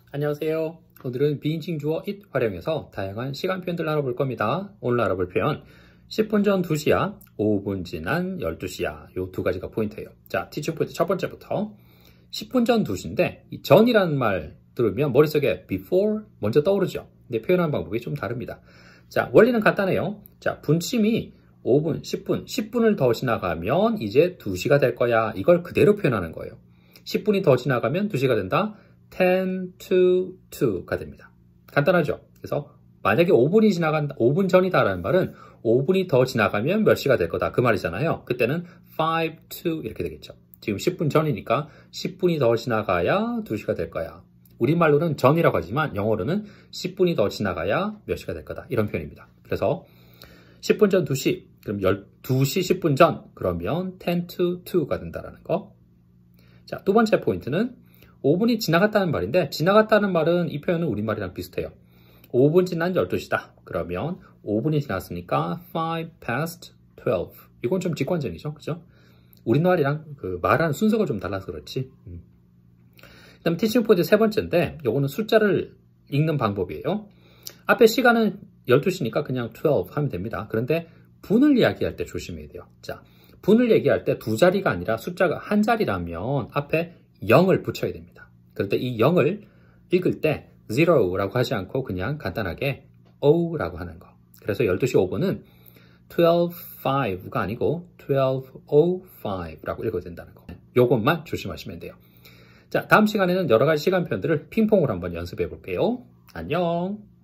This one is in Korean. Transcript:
안녕하세요. 오늘은 비인칭 주어 it 활용해서 다양한 시간 표현들을 알아볼 겁니다. 오늘 알아볼 표현 10분 전 2시야, 5분 지난 12시야. 요 두 가지가 포인트예요. 자, 티칭 포인트 첫 번째부터 10분 전 2시인데 이 전이라는 말 들으면 머릿속에 before 먼저 떠오르죠. 근데 표현하는 방법이 좀 다릅니다. 자, 원리는 간단해요. 자, 분침이 5분, 10분을 더 지나가면 이제 2시가 될 거야. 이걸 그대로 표현하는 거예요. 10분이 더 지나가면 2시가 된다. 10 to 2가 됩니다. 간단하죠? 그래서 만약에 5분 전이다라는 말은 5분이 더 지나가면 몇 시가 될 거다. 그 말이잖아요. 그때는 5 to 이렇게 되겠죠. 지금 10분 전이니까 10분이 더 지나가야 2시가 될 거야. 우리말로는 전이라고 하지만 영어로는 10분이 더 지나가야 몇 시가 될 거다. 이런 표현입니다. 그래서 10분 전 2시, 그럼 2시 10분 전, 그러면 10 to 2가 된다라는 거. 자, 두 번째 포인트는 5분이 지나갔다는 말인데, 지나갔다는 말은 이 표현은 우리말이랑 비슷해요. 5분 지난 12시다. 그러면 5분이 지났으니까 5 past 12. 이건 좀 직관적이죠. 그죠? 우리말이랑 그 말하는 순서가 좀 달라서 그렇지. 그 다음에 티칭 포인트 세 번째인데, 요거는 숫자를 읽는 방법이에요. 앞에 시간은 12시니까 그냥 12 하면 됩니다. 그런데 분을 이야기할 때 조심해야 돼요. 자, 분을 얘기할 때 두 자리가 아니라 숫자가 한 자리라면 앞에 0을 붙여야 됩니다. 그럴 때 이 0을 읽을 때 0라고 하지 않고 그냥 간단하게 O라고 하는 거. 그래서 12시 5분은 12.5가 아니고 12.05라고 읽어야 된다는 거. 요것만 조심하시면 돼요. 자, 다음 시간에는 여러 가지 시간 표현들을 핑퐁으로 한번 연습해 볼게요. 안녕.